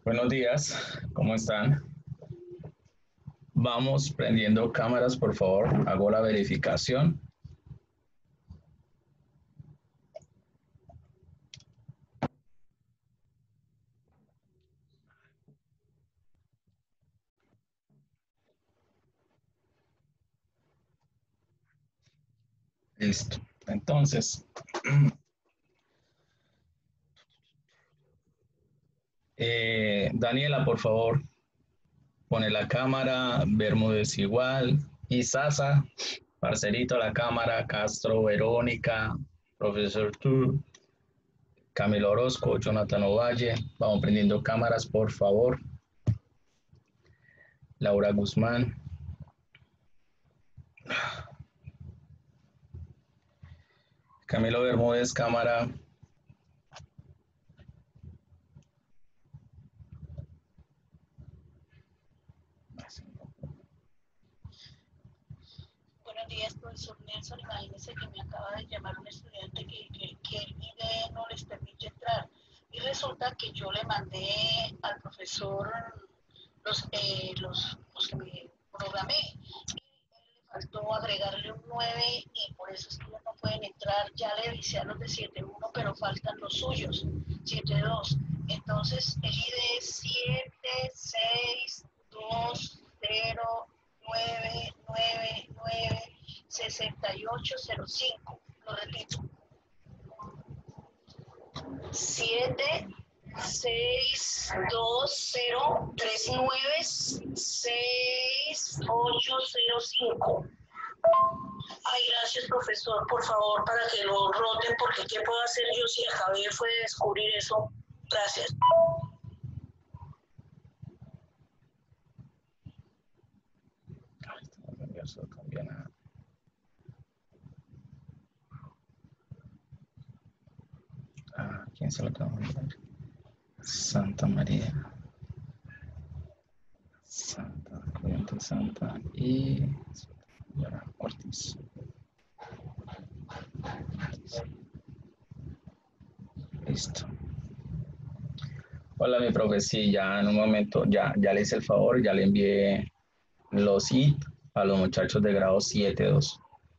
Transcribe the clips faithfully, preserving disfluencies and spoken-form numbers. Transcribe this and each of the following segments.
Buenos días, ¿cómo están? Vamos prendiendo cámaras, por favor. Hago la verificación. Listo. Entonces, eh, Daniela, por favor, pone la cámara. Bermúdez igual. Y Sasa, Parcerito, la cámara. Castro, Verónica, Profesor Tu, Camilo Orozco, Jonathan Ovalle. Vamos prendiendo cámaras, por favor. Laura Guzmán. Camilo Bermúdez, cámara. Buenos días, profesor Nelson. Imagínese que me acaba de llamar un estudiante que, que, que el I D E no les permite entrar. Y resulta que yo le mandé al profesor los, eh, los, los que me programé. Y le faltó agregarle un nueve y por eso es que ellos no pueden entrar. Ya le avisé a los de siete uno, pero faltan los suyos, siete dos. Entonces, el I D E es siete seis dos cero nueve nueve nueve seis ocho cero cinco. Lo repito. siete seis dos cero tres nueve seis ocho cero cinco. Ay, gracias, profesor, por favor, para que lo roten, porque ¿qué puedo hacer yo si acabé fue de descubrir eso? Gracias. También a... ¿A quién se lo tengo que mandar? Santa María. Santa, Corriente Santa y Ortiz. Listo. Hola, mi profe. Sí, ya en un momento, ya, ya le hice el favor, ya le envié los I T a los muchachos de grado siete dos.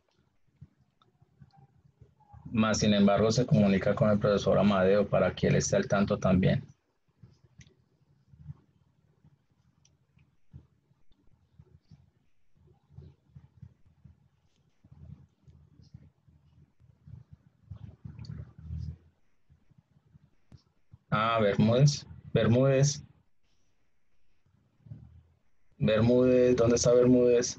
Más sin embargo, se comunica con el profesor Amadeo para que él esté al tanto también. Ah, Bermúdez. Bermúdez. Bermúdez, ¿dónde está Bermúdez?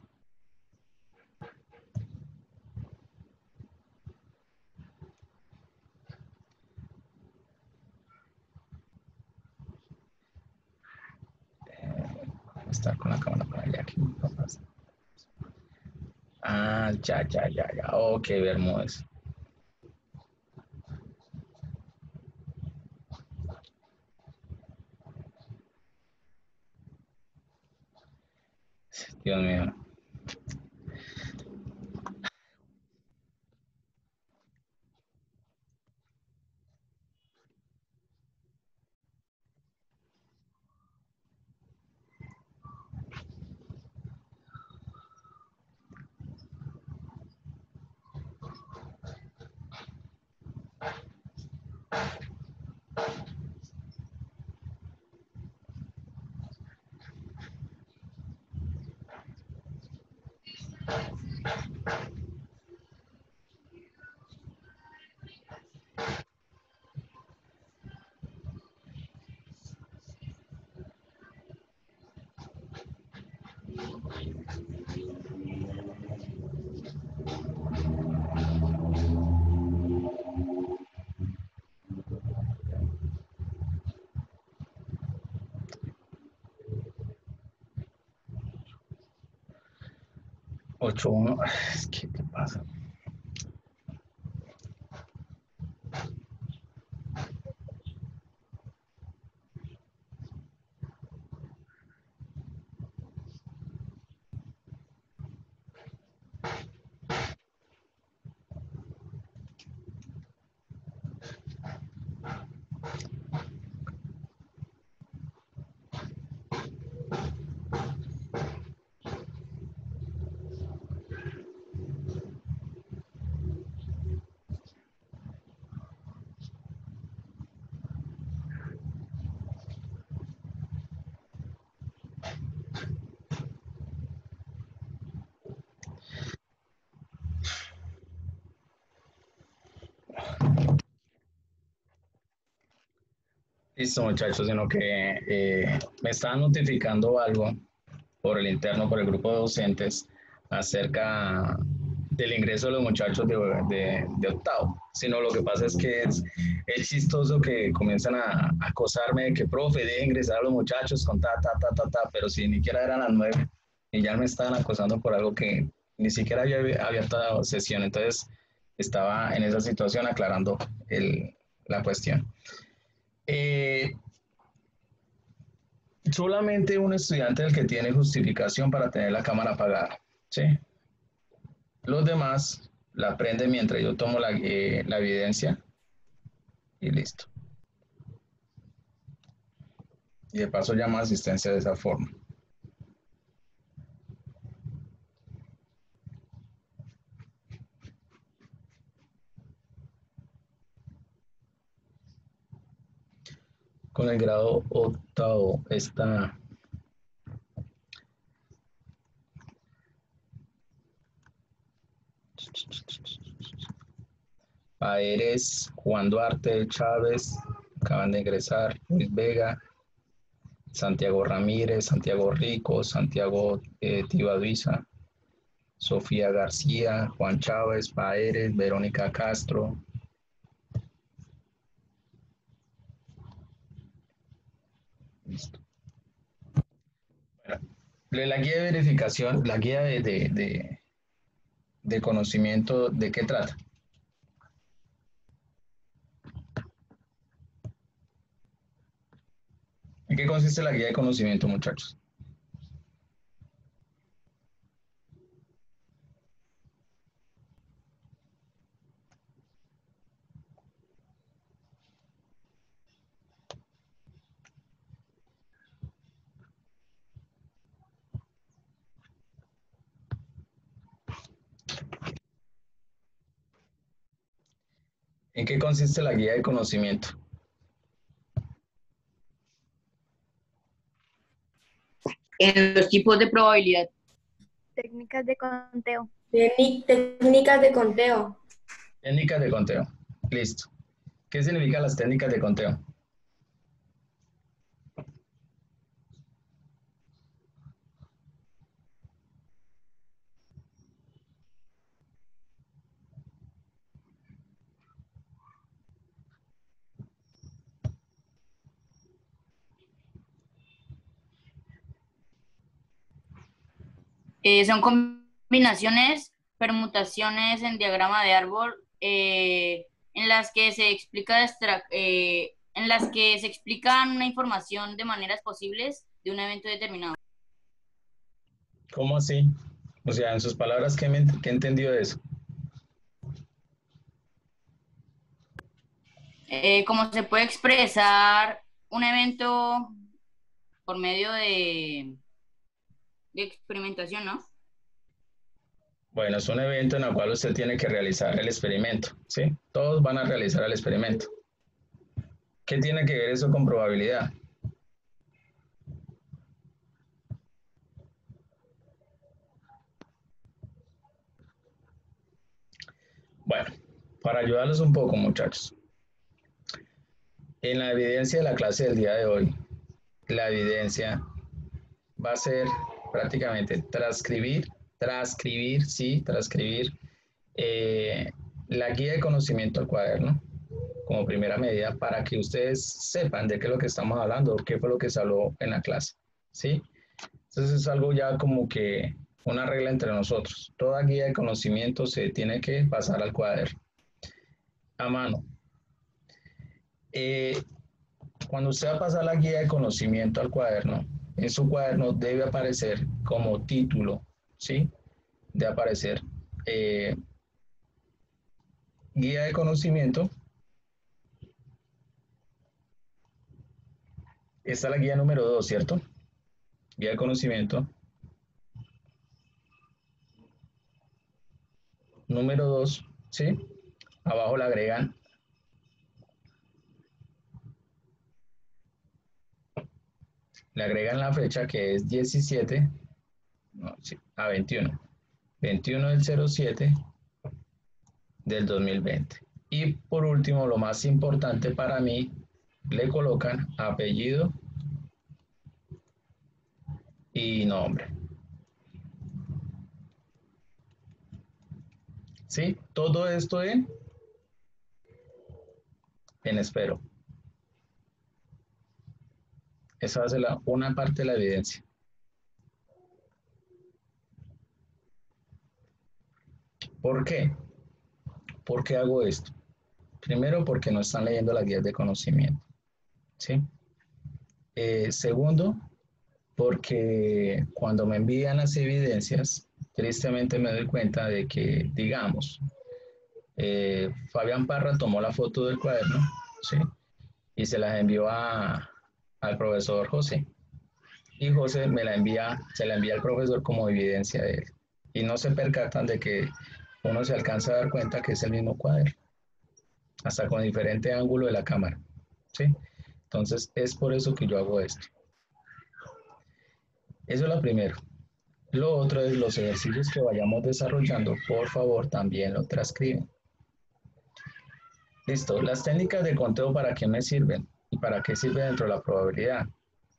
Eh, está con la cámara para allá. Aquí. Ah, ya, ya, ya, ya. Ok, Bermúdez. Dios mío. ocho uno. ¿Qué te pasa? Listo, muchachos, sino que eh, me estaban notificando algo por el interno, por el grupo de docentes, acerca del ingreso de los muchachos de, de, de octavo. Sino lo que pasa es que es, es chistoso que comienzan a, a acosarme de que, profe, deje ingresar a los muchachos con ta, ta, ta, ta, ta, pero si ni siquiera eran las nueve y ya me estaban acosando por algo que ni siquiera había abierto sesión. Entonces, estaba en esa situación aclarando el, la cuestión. Eh, Solamente un estudiante es el que tiene justificación para tener la cámara apagada, ¿sí? Los demás la prenden mientras yo tomo la, eh, la evidencia y listo. Y de paso llamo asistencia de esa forma. Con el grado octavo está Paeres, Juan Duarte Chávez, acaban de ingresar, Luis Vega, Santiago Ramírez, Santiago Rico, Santiago eh, Tibaduiza, Sofía García, Juan Chávez, Paeres, Verónica Castro. Listo. Bueno, la guía de verificación, la guía de, de, de, de conocimiento, ¿de qué trata? ¿En qué consiste la guía de conocimiento, muchachos? ¿En qué consiste la guía de conocimiento? En los tipos de probabilidad. Técnicas de conteo. Técnicas de conteo. Técnicas de conteo. Listo. ¿Qué significan las técnicas de conteo? Eh, son combinaciones, permutaciones en diagrama de árbol, eh, en las que se explica extra, eh, en las que se explican una información de maneras posibles de un evento determinado. ¿Cómo así? O sea, en sus palabras, ¿qué, me, qué entendió de eso? Eh, ¿cómo se puede expresar un evento por medio de, de experimentación, no? Bueno, es un evento en el cual usted tiene que realizar el experimento, ¿sí? Todos van a realizar el experimento. ¿Qué tiene que ver eso con probabilidad? Bueno, para ayudarlos un poco, muchachos. En la evidencia de la clase del día de hoy, la evidencia va a ser prácticamente transcribir, transcribir, sí, transcribir eh, la guía de conocimiento al cuaderno como primera medida para que ustedes sepan de qué es lo que estamos hablando, qué fue lo que se habló en la clase, ¿sí? Entonces es algo ya como que una regla entre nosotros. Toda guía de conocimiento se tiene que pasar al cuaderno, a mano. Eh, cuando usted va a pasar la guía de conocimiento al cuaderno, en su cuaderno debe aparecer como título, ¿sí? Debe aparecer eh, guía de conocimiento. Esta es la guía número dos, ¿cierto? Guía de conocimiento. Número dos, ¿sí? Abajo le agregan le agregan la fecha que es diecisiete, no, sí, a veintiuno, veintiuno del cero siete del dos mil veinte. Y por último, lo más importante para mí, le colocan apellido y nombre. ¿Sí? Todo esto en, en espero. Esa va a ser la, una parte de la evidencia. ¿Por qué? ¿Por qué hago esto? Primero, porque no están leyendo las guías de conocimiento. ¿Sí? Eh, segundo, porque cuando me envían las evidencias, tristemente me doy cuenta de que, digamos, eh, Fabián Parra tomó la foto del cuaderno, ¿sí? Y se las envió a, al profesor José. Y José me la envía, se la envía al profesor como evidencia de él. Y no se percatan de que uno se alcanza a dar cuenta que es el mismo cuaderno, hasta con diferente ángulo de la cámara, ¿sí? Entonces, es por eso que yo hago esto. Eso es lo primero. Lo otro es los ejercicios que vayamos desarrollando, por favor, también lo transcriben. Listo. Las técnicas de conteo, ¿para qué me sirven? ¿Y para qué sirve dentro de la probabilidad?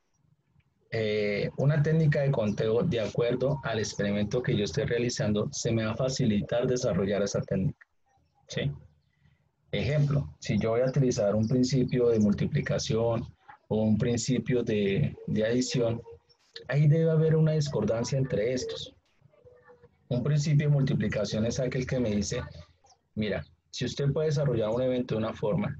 Eh, una técnica de conteo, de acuerdo al experimento que yo esté realizando, se me va a facilitar desarrollar esa técnica, ¿sí? Ejemplo, si yo voy a utilizar un principio de multiplicación o un principio de, de adición, ahí debe haber una discordancia entre estos. Un principio de multiplicación es aquel que me dice, mira, si usted puede desarrollar un evento de una forma,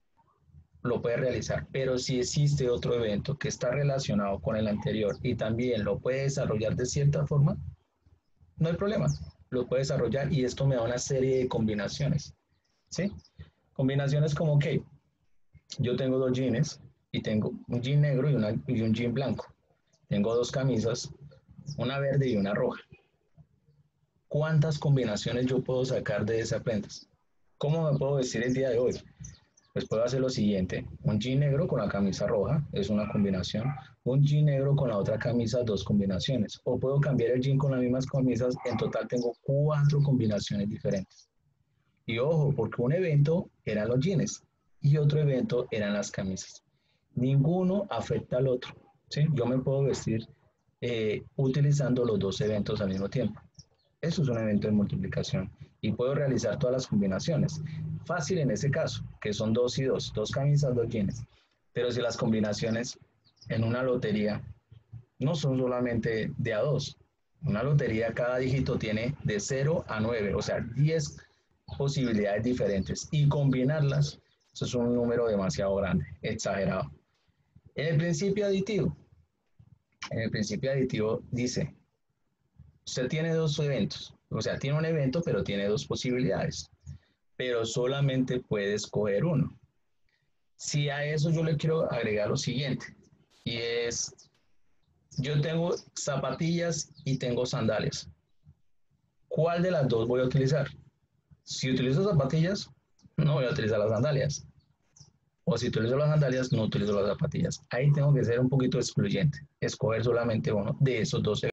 lo puede realizar, pero si existe otro evento que está relacionado con el anterior y también lo puede desarrollar de cierta forma, no hay problema, lo puede desarrollar y esto me da una serie de combinaciones, ¿sí? Combinaciones como que yo tengo dos jeans y tengo un jean negro y, una, y un jean blanco. Tengo dos camisas, una verde y una roja. ¿Cuántas combinaciones yo puedo sacar de esas prendas? ¿Cómo me puedo vestir el día de hoy? Pues puedo hacer lo siguiente. Un jean negro con la camisa roja es una combinación. Un jean negro con la otra camisa, dos combinaciones. O puedo cambiar el jean con las mismas camisas. En total tengo cuatro combinaciones diferentes. Y ojo, porque un evento eran los jeans y otro evento eran las camisas. Ninguno afecta al otro, ¿sí? Yo me puedo vestir eh, utilizando los dos eventos al mismo tiempo. Eso es un evento de multiplicación y puedo realizar todas las combinaciones. Fácil en ese caso, que son dos y dos, dos camisas, dos jeans. Pero si las combinaciones en una lotería no son solamente de a dos, una lotería cada dígito tiene de cero a nueve, o sea, diez posibilidades diferentes y combinarlas, eso es un número demasiado grande, exagerado. En el principio aditivo, en el principio aditivo dice, usted tiene dos eventos, o sea, tiene un evento, pero tiene dos posibilidades, pero solamente puede escoger uno. Si a eso yo le quiero agregar lo siguiente, y es, yo tengo zapatillas y tengo sandalias. ¿Cuál de las dos voy a utilizar? Si utilizo zapatillas, no voy a utilizar las sandalias. O si utilizo las sandalias, no utilizo las zapatillas. Ahí tengo que ser un poquito excluyente, escoger solamente uno de esos dos